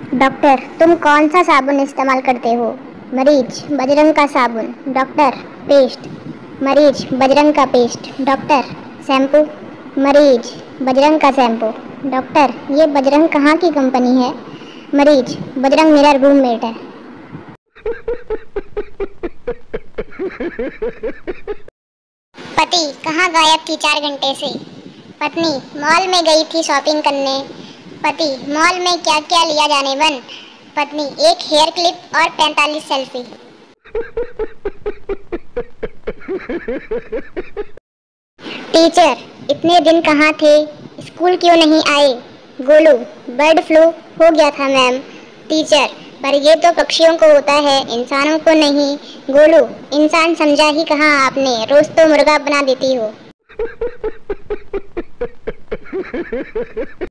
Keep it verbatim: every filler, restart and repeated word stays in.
Doctor, तुम कौन सा साबुन इस्तेमाल करते हो? मरीज, बजरंग का साबुन। Doctor, paste. मरीज, बजरंग का पेस्ट। Doctor, shampoo. मरीज, बजरंग का शैम्पू। डॉक्टर, ये बजरंग कहाँ की कंपनी है? मरीज, बजरंग मेरा रूममेट है। पति कहाँ गायब थी चार घंटे से? पत्नी, मॉल में गई थी शॉपिंग करने। पति, मॉल में क्या क्या लिया जाने मन? पत्नी, एक हेयर क्लिप और पैंतालीस सेल्फी। टीचर, इतने दिन कहाँ थे? स्कूल क्यों नहीं आए? गोलू, बर्ड फ्लू हो गया था मैम। टीचर, पर ये तो पक्षियों को होता है, इंसानों को नहीं। गोलू, इंसान समझा ही कहाँ आपने, रोज तो मुर्गा बना देती हो।